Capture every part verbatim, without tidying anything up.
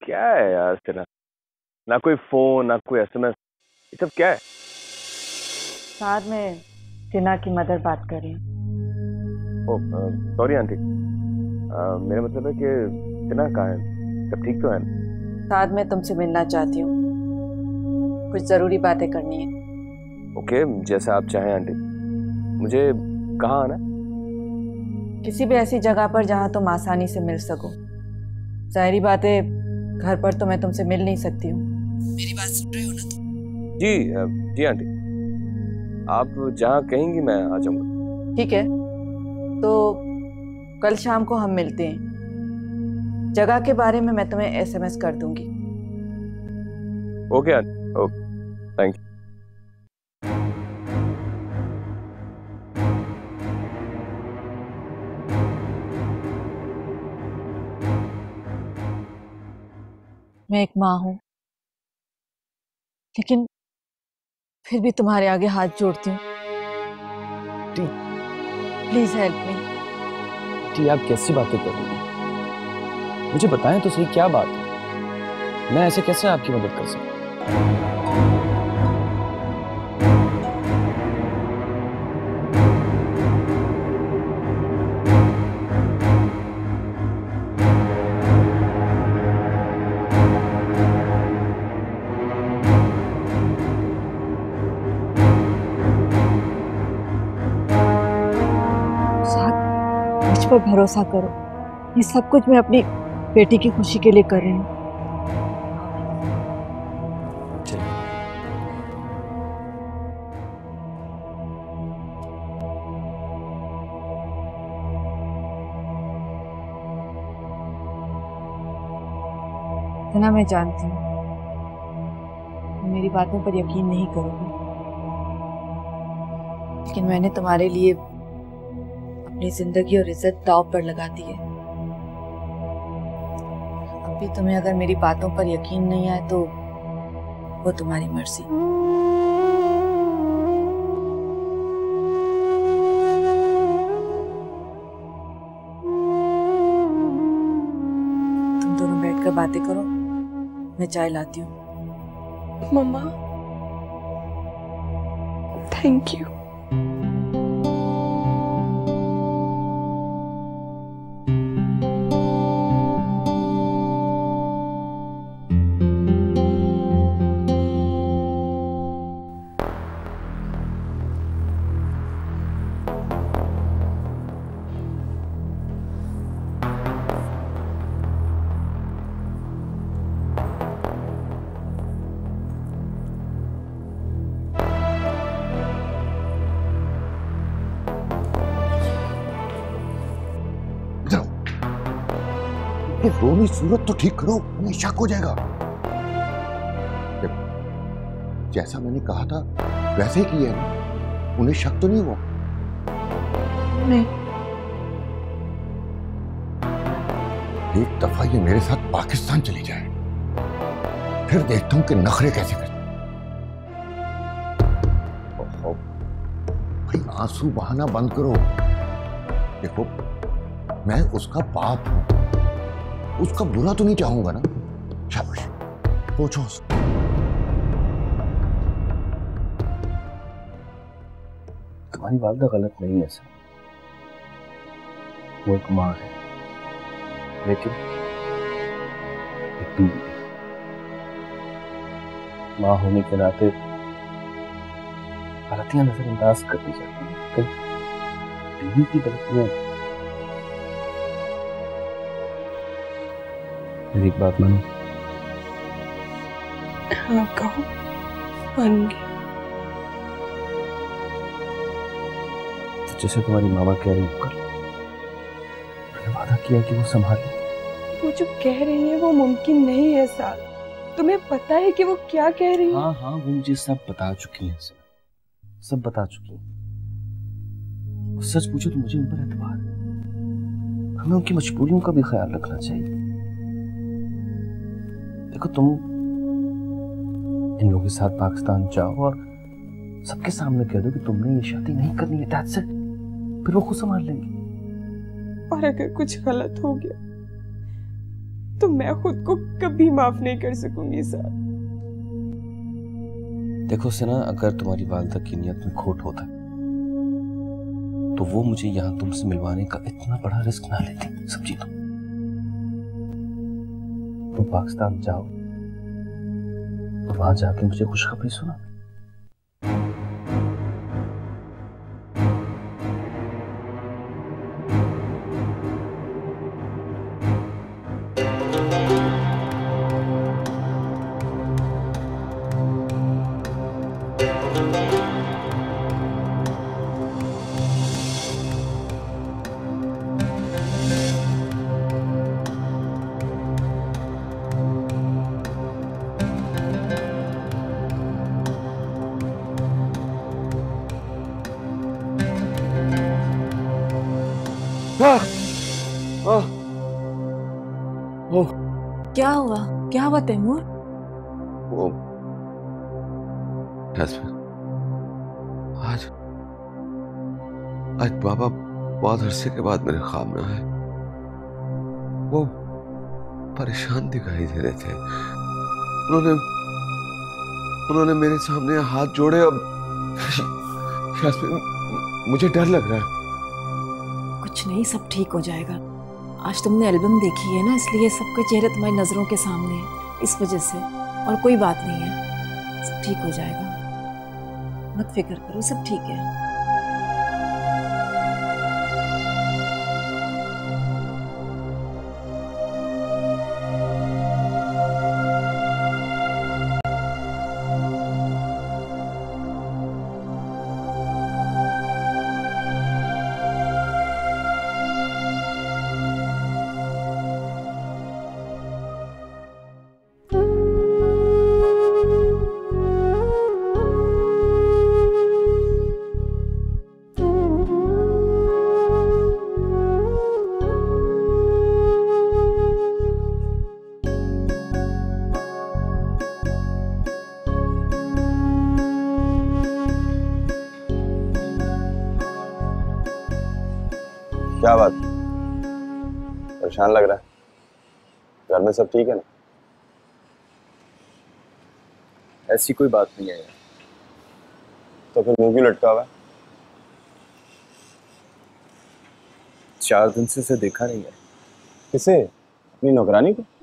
क्या है यार तेरा? ना कोई फोन ना कोई एसएमएस, ये सब क्या है? साथ में टीना की मदर बात कर रही हूँ। ओ सॉरी आंटी, अ, मेरा मतलब है कि टीना कहाँ है? सब ठीक तो है ना? साथ में तुमसे मिलना चाहती हूँ, कुछ जरूरी बातें करनी है। ओके, जैसा आप चाहें आंटी। मुझे कहाँ आना? किसी भी ऐसी जगह पर जहाँ तुम आसानी से मिल सको। जाहिर बात है, घर पर तो मैं तुमसे मिल नहीं सकती हूँ। मेरी बात सुन रहे हो ना तुम? जी अ, जी आंटी, आप जहाँ कहेंगी मैं आ जाऊंगा। ठीक है, तो कल शाम को हम मिलते हैं। जगह के बारे में मैं तुम्हें एसएमएस कर दूंगी। Okay aunty, okay, thank you. मैं एक माँ हूँ, लेकिन फिर भी तुम्हारे आगे हाथ जोड़ती हूँ। Please help me. जी आप कैसी बातें कर रही हैं? मुझे बताएं तो सही, क्या बात है? मैं ऐसे कैसे आपकी मदद कर सकता हूँ? मुझ पर भरोसा करो, ये सब कुछ मैं अपनी बेटी की खुशी के लिए कर रही हूँ। इतना मैं जानती हूँ, तुम मेरी बातों पर यकीन नहीं करोगे, लेकिन मैंने तुम्हारे लिए अपनी जिंदगी और इज्जत दांव पर लगा दी है। अब भी तुम्हें अगर मेरी बातों पर यकीन नहीं आए तो वो तुम्हारी मर्जी। तुम दोनों बैठकर बातें करो, मैं चाय लाती हूँ। मम्मा, थैंक यू। रोनी सूरत तो ठीक करो, उन्हें शक हो जाएगा। जैसा मैंने कहा था वैसे ही किया है ना, उन्हें शक तो नहीं हुआ? नहीं। एक दफा ये मेरे साथ पाकिस्तान चली जाए, फिर देखता हूं कि नखरे कैसे करते। भाई आंसू बहाना बंद करो। देखो मैं उसका बाप हूं, उसका बुरा तो नहीं चाहूंगा ना। शाबाश, पूछो उसको। तुम्हारी वालदा गलत नहीं है सर, वो एक माँ है, लेकिन एक बीवी है। माँ होने के नाते गलतियां नजरअंदाज कर दी जाती हैं, कई बीवी की गलतियां। मेरी एक बात मानो। हाँ कहो, मानूंगी। तो जैसे तुम्हारी मामा कह रही कर, मैंने वादा किया कि वो संभाले। वो जो कह रही है वो मुमकिन नहीं है साथ। तुम्हें पता है कि वो क्या कह रही है? हाँ हाँ, वो मुझे सब बता चुकी है सर, सब बता चुकी है। सच पूछो तो मुझे उन पर एतबार है, हमें उनकी मजबूरियों का भी ख्याल रखना चाहिए। देखो तुम इन लोगों के साथ पाकिस्तान जाओ और सबके सामने कह दो कि तुमने ये शादी नहीं करनी है, दैट्स इट। फिर वो खुद संभाल लेंगे। और अगर कुछ गलत हो गया तो मैं खुद को कभी माफ नहीं कर सकूंगी सर। देखो सिना, अगर तुम्हारी वालिदा की नियत में खोट होता तो वो मुझे यहाँ तुमसे मिलवाने का इतना बड़ा रिस्क ना लेती। समझी तुम? तुम पाकिस्तान जाओ तो वहां जाके मुझे खुशखबरी सुना। क्या हुआ? क्या हुआ तैमूर? वो आज आज बाबा बहुत अरसे के बाद मेरे ख्वाब में आए। वो परेशान दिखाई दे रहे थे। उन्होंने उन्होंने मेरे सामने हाथ जोड़े। अब मुझे डर लग रहा है। कुछ नहीं, सब ठीक हो जाएगा। आज तुमने एल्बम देखी है ना, इसलिए सबके चेहरे तुम्हारी नजरों के सामने है, इस वजह से। और कोई बात नहीं है, सब ठीक हो जाएगा, मत फिक्र करो, सब ठीक है। क्या बात, परेशान लग रहा है? घर में सब ठीक है ना? ऐसी कोई बात नहीं है यार। तो फिर मुंह क्यों लटका हुआ है? चार दिन से इसे देखा नहीं है। किसे? अपनी नौकरानी को?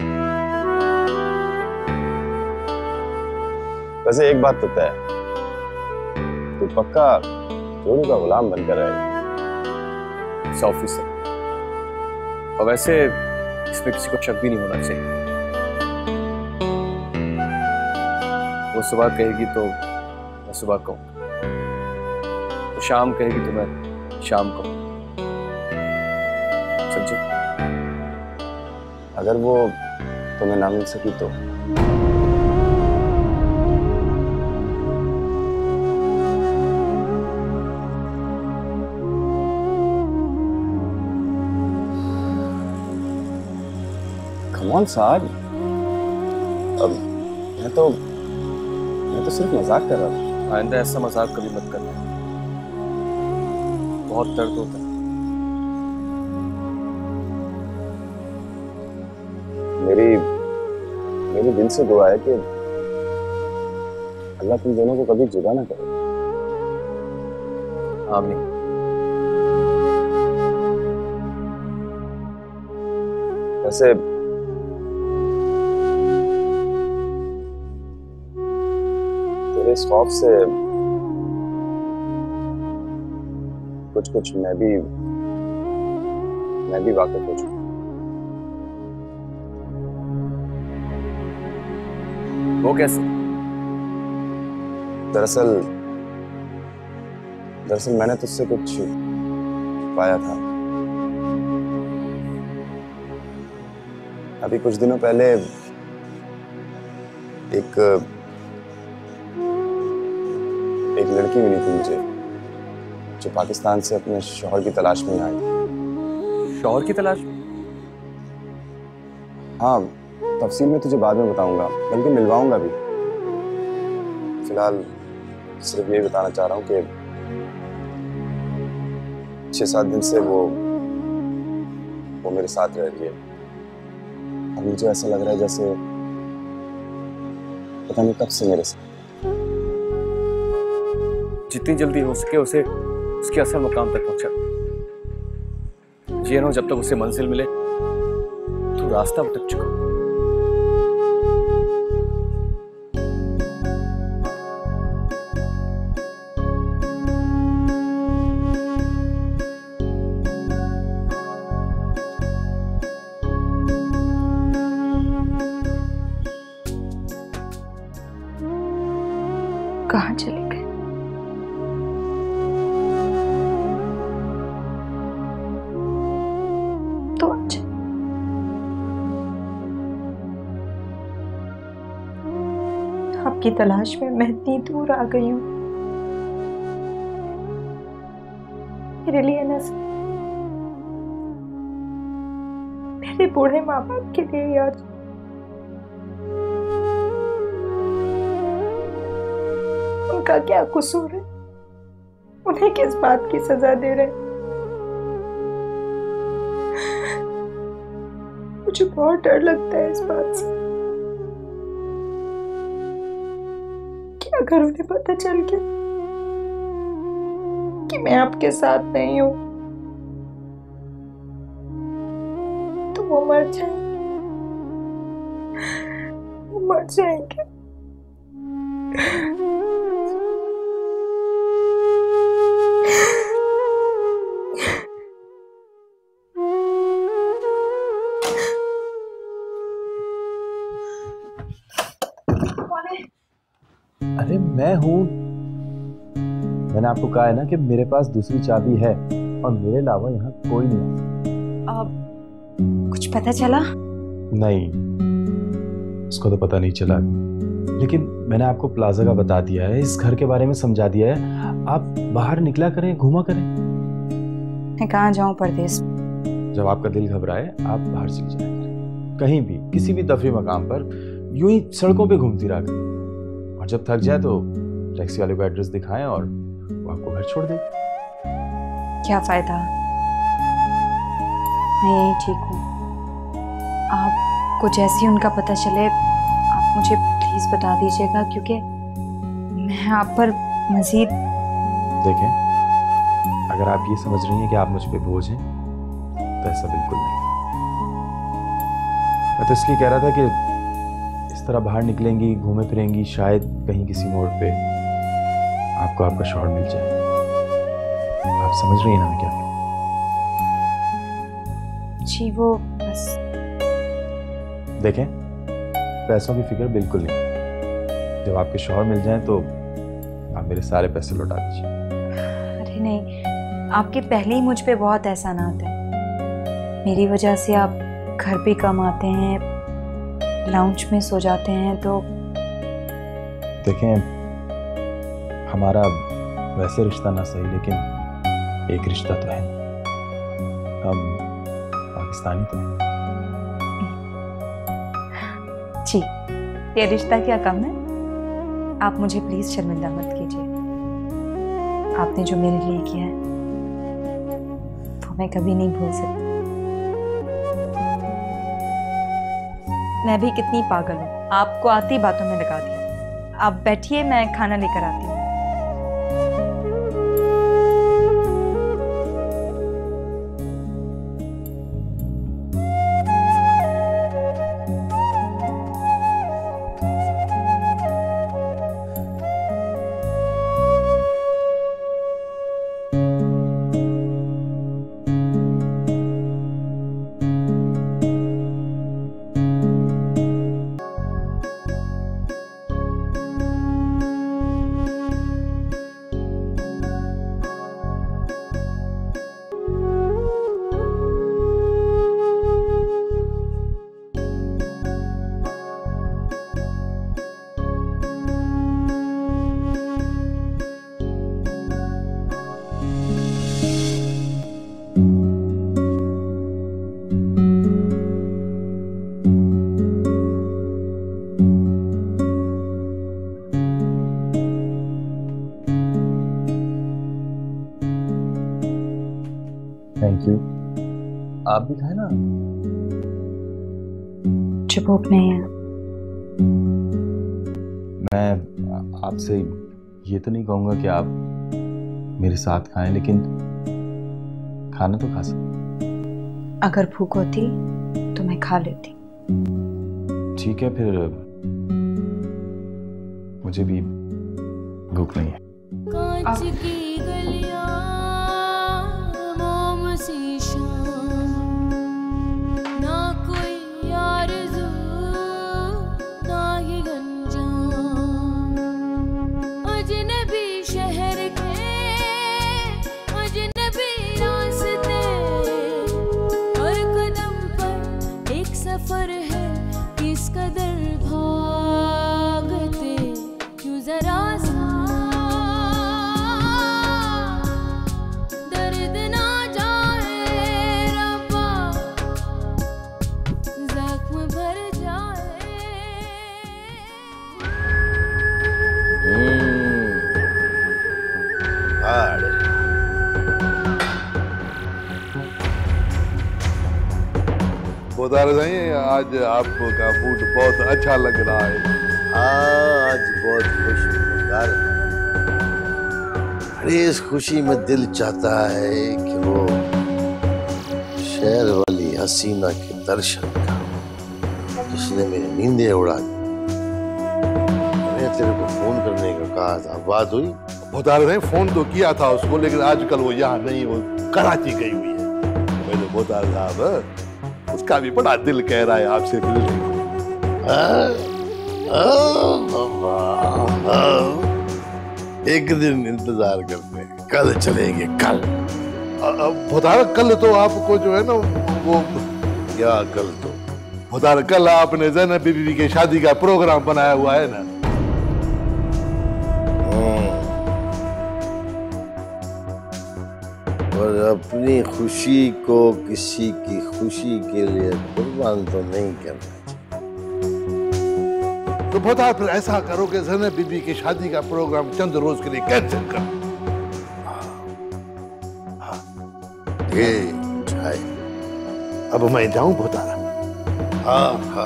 वैसे एक बात तो तय है, तू पक्का जोरू का गुलाम बनकर रहेगा। ऑफिसर, और वैसे इसमें किसी को शक भी नहीं होना चाहिए। वो सुबह कहेगी तो मैं सुबह कहूँगा, तो शाम कहेगी तो मैं शाम कहूँगा। समझे? अगर वो तुम्हें ना मिल सकी तो? कौन साज? अब मैं तो मैं तो सिर्फ मजाक कर रहा था। आइंदा ऐसा मजाक कभी मत करना, बहुत दर्द होता है। मेरी मेरी दिल से दुआ है कि अल्लाह तुम दोनों को कभी जुदा ना करे। आमीन। वैसे इस खौफ से कुछ कुछ मैं भी मैं भी वाकिफ हो चुका। वो कैसे? दरअसल दरअसल मैंने तुझसे कुछ पाया था। अभी कुछ दिनों पहले एक एक लड़की मिली थी मुझे, जो पाकिस्तान से अपने शौहर की तलाश में आई। शौहर की तलाश? हाँ, तफसील में तुझे बाद में बताऊंगा, बल्कि मिलवाऊंगा भी। फिलहाल सिर्फ ये बताना चाह रहा हूँ कि छह सात दिन से वो वो मेरे साथ रह रही है, अब मुझे ऐसा लग रहा है जैसे पता नहीं कब से मेरे साथ। जितनी जल्दी हो सके उसे उसके असल मुकाम तक पहुंचा। ये ना जब तक उसे मंजिल मिले तो रास्ता भटक चुका। कहाँ चले गए? तो अच्छा, आपकी तलाश में मैं इतनी दूर आ गई हूँ। मेरे लिए ना सिर्फ मेरे बूढ़े माँ बाप के लिए यार उनका क्या कसूर है? उन्हें किस बात की सजा दे रहे? मुझे बहुत डर लगता है इस बात से कि अगर उन्हें पता चल गया कि मैं आपके साथ नहीं हूं तो वो मर जाएंगे, वो मर जाएंगे। अरे मैं हूँ। मैंने आपको कहा है ना कि मेरे पास दूसरी चाबी है और मेरे अलावा यहाँ कोई नहीं। अब कुछ पता चला? नहीं, उसको तो पता नहीं चला, लेकिन मैंने आपको प्लाजा का बता दिया है, इस घर के बारे में समझा दिया है। आप बाहर निकला करें, घूमा करें। मैं कहाँ जाऊँ परदेस? जब आपका दिल घबराए आप बाहर चली जाया करें, कहीं भी किसी भी तफरी मकाम पर यूं ही सड़कों पे घूमती रहा करें, और जब थक जाए तो टैक्सी वाले को एड्रेस दिखाएं और वो आपको घर छोड़ दे। क्या फायदा, मैं यही ठीक हूँ। आपको जैसे ही उनका पता चले आप मुझे प्लीज बता दीजिएगा, क्योंकि मैं आप पर मजीद। देखें, अगर आप ये समझ रही हैं कि आप मुझ पे बोझ हैं तो ऐसा बिल्कुल नहीं। मैं तो इसलिए कह रहा था कि इस तरह बाहर निकलेंगी, घूमे फिरेंगी, शायद कहीं किसी मोड़ पे आपको आपका शौहर मिल जाए। आप समझ रही हैं ना मैं क्या कहूँ? जी वो बस। देखें, पैसों की फिक्र बिल्कुल नहीं। जब आपके शौहर मिल जाएं तो आप मेरे सारे पैसे लौटा दीजिए। अरे नहीं, आपके पहले ही मुझ पे बहुत एहसानात है। मेरी वजह से आप घर पे कम आते हैं, लाउंज में सो जाते हैं। तो देखें, हमारा वैसे रिश्ता ना सही, लेकिन एक रिश्ता तो है। हम पाकिस्तानी तो हैं। जी, ये रिश्ता क्या कम है। आप मुझे प्लीज शर्मिंदा मत कीजिए। आपने जो मेरे लिए किया है वो मैं कभी नहीं भूल सकती। मैं भी कितनी पागल हूँ, आपको आती बातों में लगा दिया। आप बैठिए, मैं खाना लेकर आती हूँ। Thank you. आप भी खाए ना। जो भूख नहीं है। मैं आपसे ये तो नहीं कहूंगा कि आप मेरे साथ खाएं, लेकिन खाना तो खा सकते। अगर भूख होती तो मैं खा लेती। ठीक है, फिर मुझे भी भूख नहीं है। कांच की गलियां, मोम सी शाम, ना कोई आरज़ू, ना ही गंजाम। अजनबी शहर के अजनबी रास्ते, हर कदम पर एक सफर है, किस कदर भागते क्यों जरा सा दर्द ना जाए रब्बा, जख्म भर जाए। बता रहे हैं आज आपका मूड बहुत अच्छा लग रहा है। आज बहुत खुश हूँ। अरे इस खुशी में दिल चाहता है कि वो शहर वाली हसीना के दर्शन करूं जिसने मेरी नींदें उड़ा दी। मैंने तेरे को फोन करने का कहा था, बात हुई? बता रहे हैं फोन तो किया था उसको, लेकिन आजकल वो यहाँ नहीं, वो कराची गई हुई है। मैंने बता साहब उसका भी बड़ा दिल कह रहा है आपसे मिलने को। एक दिन इंतजार करते हैं, कल चलेंगे। कल बता रहे कल तो आपको जो है ना वो क्या कल तो बता रहे कल आपने ज़ैनब बीबी की शादी का प्रोग्राम बनाया हुआ है ना। और अपनी खुशी को किसी की खुशी के लिए कुर्बान तो नहीं करना चाहिए। तो बता फिर ऐसा करो कि ज़ैनब बीबी की शादी का प्रोग्राम चंद रोज के लिए कैंसिल कर। ये चाय अब मैं जाऊं बता रहा। हाँ हाँ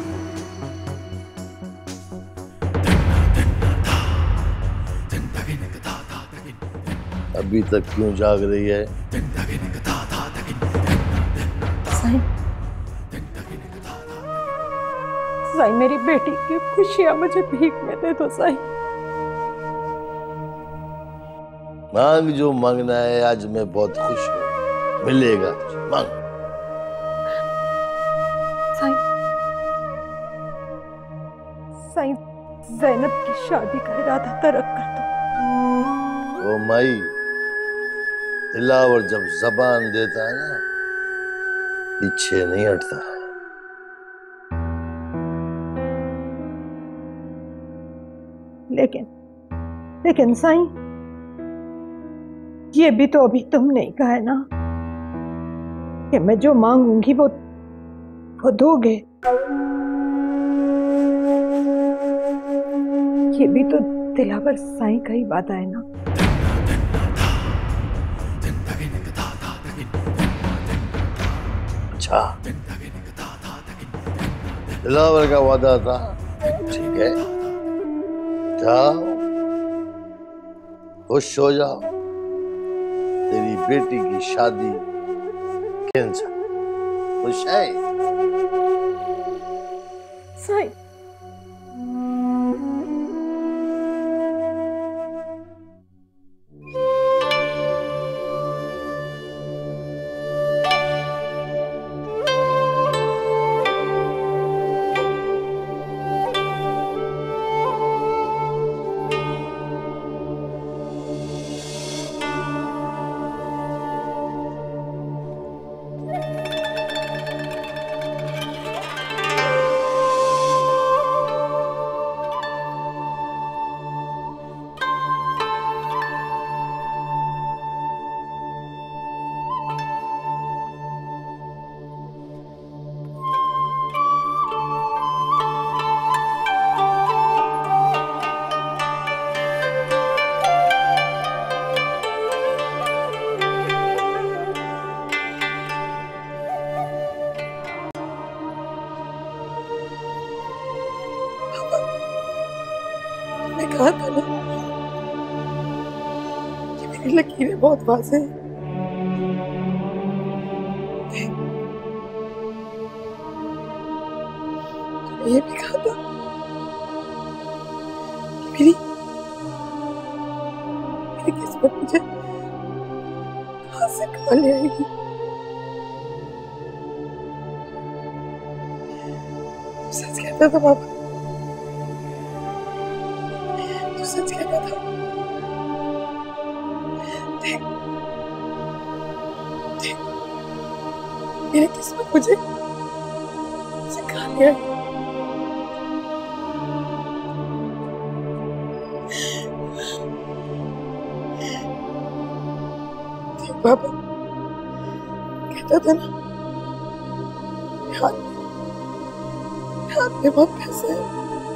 अभी तक क्यों जाग रही है? साईं, साईं मेरी बेटी की खुशियां मुझे भीख में दे दो साईं। मांग जो मांगना है, आज मैं बहुत खुश हूँ, मिलेगा तुझे, मांग। साईं, साईं ज़ैनब की शादी का इरादा तरक कर दो। ओ माई, दिलावर जब जबान देता है ना, पीछे नहीं हटता। लेकिन लेकिन साईं, ये भी तो अभी तुम नहीं कहा है ना कि मैं जो मांगूंगी वो वो दोगे। ये भी तो दिलावर साईं का ही वादा है ना। अच्छा, दिलावर का वादा था, ठीक है, जाओ खुश हो जाओ। तेरी बेटी की शादी कैंसिल, खुश है? साईं, कहा था ना कि मेरी लकीरें बहुत वाज़ेह हैं। तूने ये भी कहा था कि मेरी मेरी किस्मत मुझे कहाँ से कहाँ ले आएगी। तू सच कहता था बाबा, तू सच कहता था। देख देख मेरी किस्मत मुझे मुझे कहाँ ले आई। देख बाबा, कहता था ना हाथ में हाथ में बहुत पैसे है।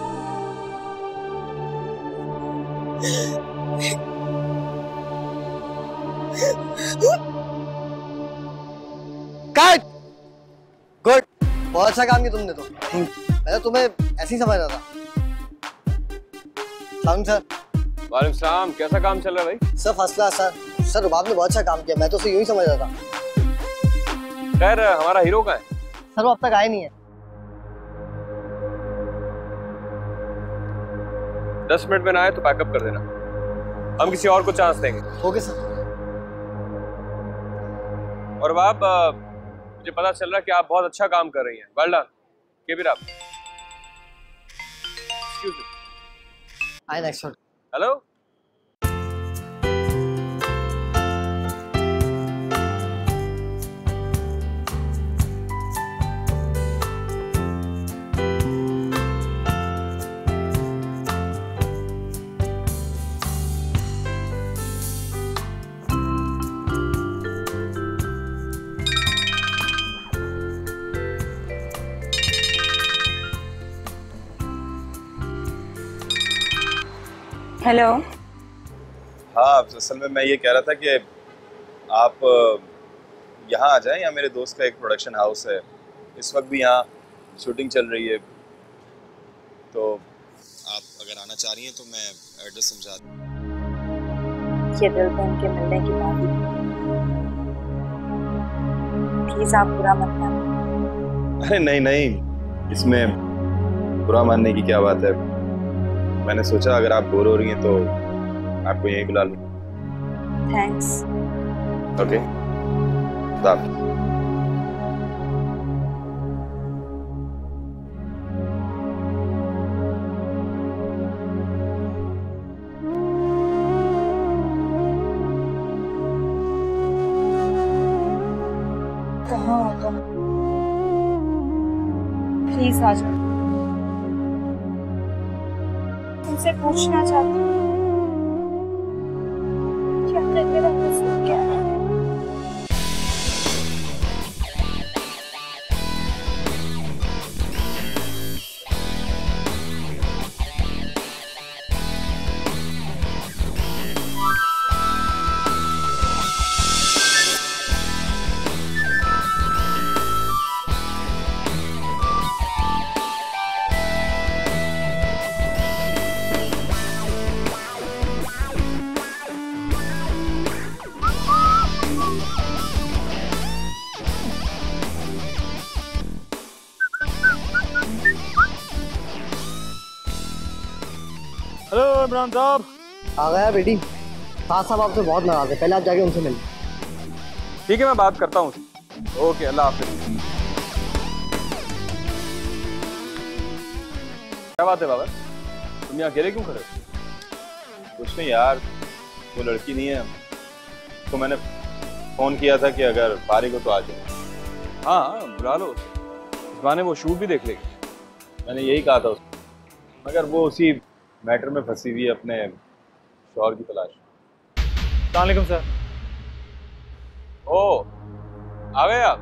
कट गुड, बहुत अच्छा काम किया तुमने तो। मैं तो तुम्हें ऐसे ही समझ रहा था। सलाम सर। वालेकुम सलाम। कैसा काम चल रहा है भाई? Sir first class sir. Sir Rubab ने बहुत अच्छा काम किया, मैं तो उसे यूं ही समझ रहा था। खैर हमारा हीरो कहाँ है? सर वो अब तक आया नहीं है। दस मिनट में ना आए तो पैकअप कर देना, हम किसी और को चांस देंगे। Okay sir. और बाप, मुझे पता चल रहा है कि आप बहुत अच्छा काम कर रही हैं। Well done. Keep it up. Excuse me. I next one. Hello. Hello. हाँ, असल में मैं ये कह रहा था कि आप यहाँ आ जाएं, या मेरे दोस्त का एक प्रोडक्शन हाउस है, इस वक्त भी यहाँ शूटिंग चल रही है, तो आप अगर आना चाह रही हैं तो मैं एड्रेस समझा दूँ। ये दिल तो उनके मिलने की बात है, प्लीज आप बुरा मत मानिए। अरे नहीं नहीं, इसमें बुरा मानने की क्या बात है। मैंने सोचा अगर आप बोर हो रही हैं तो आपको यहीं बुला लूं। थैंक्स। ओके, खुदा हाफिज़। कहाँ हो तुम? प्लीज आ जाओ। तुमसे पूछना चाहती हूँ कि अंदर मेरा कसूर क्या है? हेलो इमरान साहब। आ गया बेटी। खास साहब आपसे बहुत नाराज है, पहले आप जाके उनसे मिलें। ठीक है, मैं बात करता हूँ। ओके, अल्लाह हाफिज़। क्या बात है बाबा, तुम यहाँ अकेले क्यों खड़े हो? कुछ नहीं यार, वो लड़की नहीं है तो मैंने फोन किया था कि अगर फारिग हो तो आ जाए। हाँ बुला लो, इस बहाने वो शूट भी देख लेगी। मैंने यही कहा था उसको, मगर वो उसी मैटर में फंसी हुई है, अपने शौहर की तलाश। अस्सलाम वालेकुम सर। ओ, आ गए आप?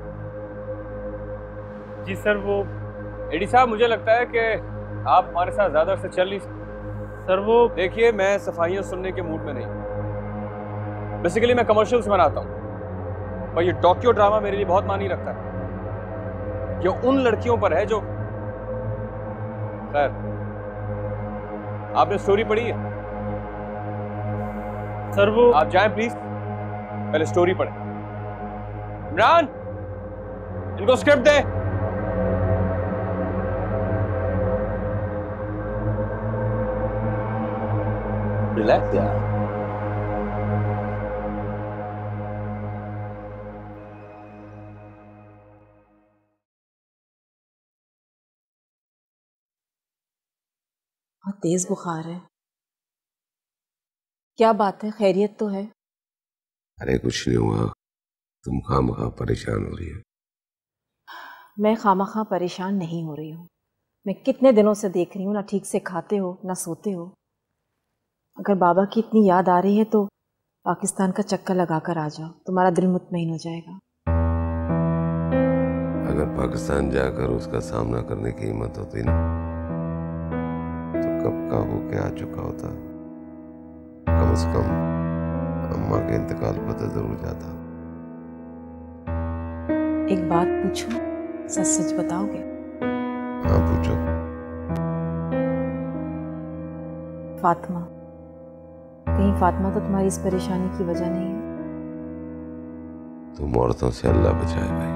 जी सर। वो एडी साहब, मुझे लगता है कि आप हमारे साथ ज्यादा से चल नहीं सकते। सर वो देखिए, मैं सफाइयाँ सुनने के मूड में नहीं। बेसिकली मैं कमर्शियल्स बनाता हूँ, पर ये डॉक्यू ड्रामा मेरे लिए बहुत मानी रखता है। ये उन लड़कियों पर है जो, खैर आपने स्टोरी पढ़ी है? सर वो आप जाएं प्लीज, पहले स्टोरी पढ़ें। इमरान, इनको स्क्रिप्ट दे। रिलैक्स यार। बहुत तेज बुखार है। क्या बात है, खैरियत तो है? अरे कुछ नहीं हुआ, तुम खामखा परेशान हो रही हो। मैं खामखा परेशान नहीं हो रही हूँ। मैं कितने दिनों से देख रही हूँ, ना ठीक से खाते हो ना सोते हो। अगर बाबा की इतनी याद आ रही है तो पाकिस्तान का चक्कर लगा कर आ जाओ, तुम्हारा दिल मुतमईन हो जाएगा। अगर पाकिस्तान जाकर उसका सामना करने की हिम्मत होती ना तो कब का होके आ चुका होता। कम से कम अम्मा के इंतकाल पर तो जरूर जाता। एक बात पूछूं, सच सच बताओगे? हाँ पूछो। फातिमा, कहीं फातिमा तो तुम्हारी इस परेशानी की वजह नहीं है? तुम औरतों से अल्लाह बचाए भाई।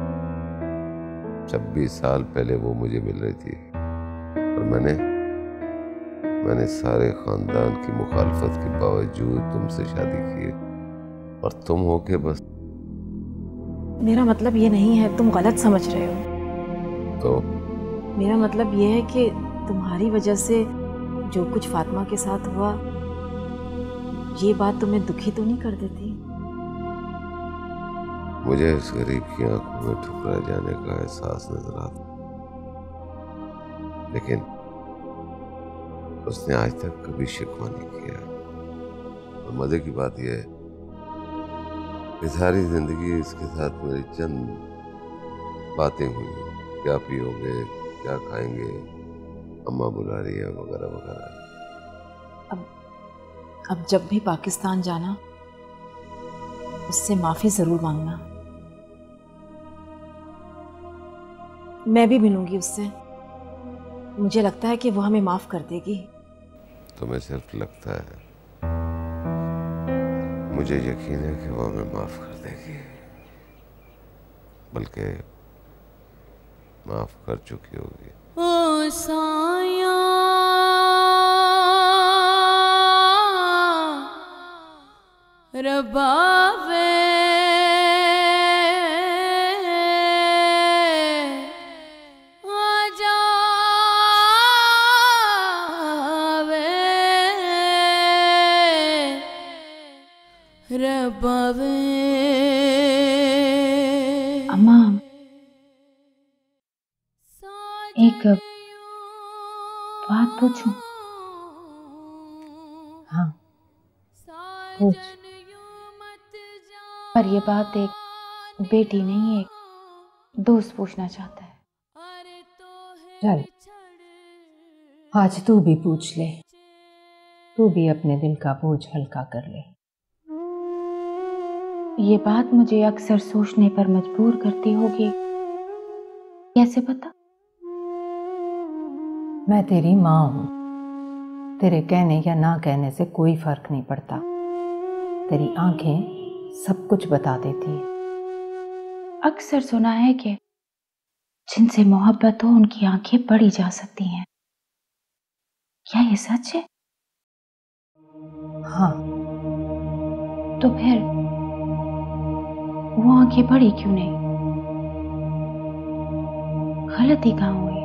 छब्बीस साल पहले वो मुझे मिल रही थी और मैंने मैंने सारे खानदान की मुखालफत के बावजूद तुमसे शादी की और तुम हो के बस। मेरा मतलब ये नहीं है, तुम गलत समझ रहे हो। तो मेरा मतलब ये है कि तुम्हारी वजह से जो कुछ फातिमा के साथ हुआ, ये बात तुम्हें दुखी तो नहीं कर देती? मुझे इस गरीब की आंखों में ठुकरा जाने का एहसास नजर आता, लेकिन उसने आज तक कभी शिकवा नहीं किया। और मजे की बात यह है कि सारी जिंदगी इसके साथ मेरी चंद बातें हुई, क्या पियोगे, क्या खाएंगे, अम्मा बुला रही है, वगैरह वगैरह। अब अब जब भी पाकिस्तान जाना उससे माफी जरूर मांगना। मैं भी मिलूंगी उससे। मुझे लगता है कि वो हमें माफ कर देगी। तुम्हें सिर्फ लगता है, मुझे यकीन है कि वो हमें माफ कर देगी, बल्कि माफ कर चुकी होगी। ओ साया रबावे अम्मा, एक बात पूछूं? हाँ पूछ। पर ये बात एक बेटी नहीं, एक दोस्त पूछना चाहता है। चल आज तू भी पूछ ले, तू भी अपने दिल का बोझ हल्का कर ले। ये बात मुझे अक्सर सोचने पर मजबूर करती होगी, कैसे पता? मैं तेरी माँ हूँ, तेरे कहने या ना कहने से कोई फर्क नहीं पड़ता। तेरी आंखें सब कुछ बता देती हैं। अक्सर सुना है कि जिनसे मोहब्बत हो उनकी आंखें पढ़ी जा सकती हैं। क्या ये सच है? हाँ। तो फिर वो आंखें पढ़ी क्यों नहीं? गलती कहाँ हुई?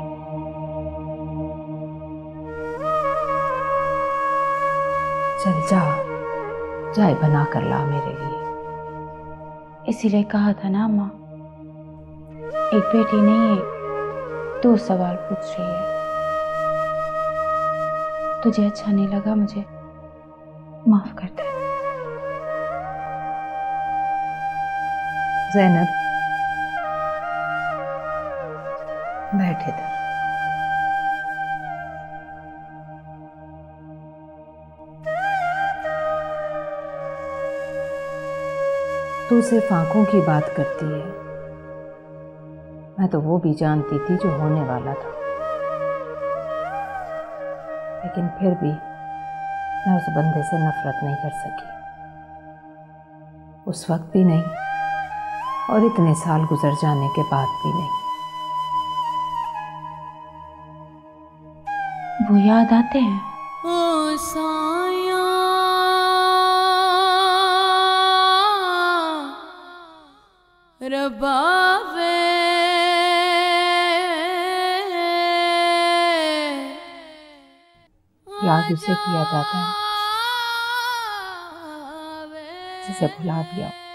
चल जा, चाय बना कर ला मेरे लिए। इसीलिए कहा था ना अम्मा, एक बेटी नहीं एक दो सवाल पूछ रही है। तुझे अच्छा नहीं लगा, मुझे माफ कर दे। ज़ैनब बैठ इधर। तू सिर्फ आंखों की बात करती है, मैं तो वो भी जानती थी जो होने वाला था। लेकिन फिर भी मैं उस बंदे से नफरत नहीं कर सकी, उस वक्त भी नहीं और इतने साल गुजर जाने के बाद भी नहीं। वो याद आते हैं। ओ साया रबावे याद उसे किया जाता है जिसे भुला दिया।